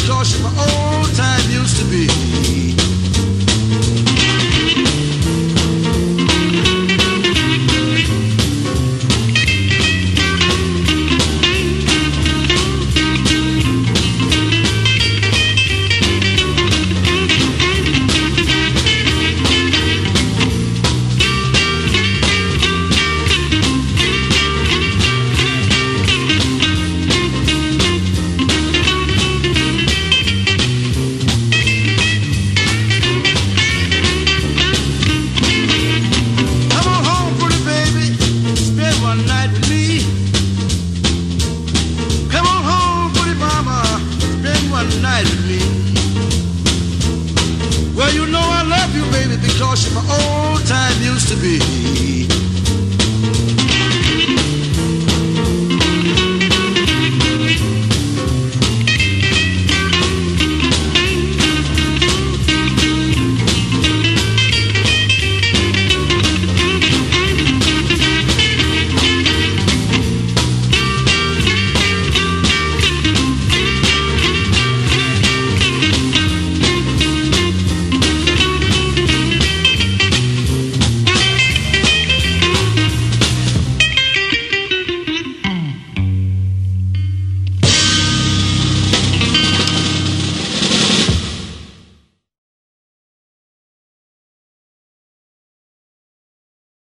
because you're my old time used to be. Well, you know I love you, baby, because you're my old time used to be.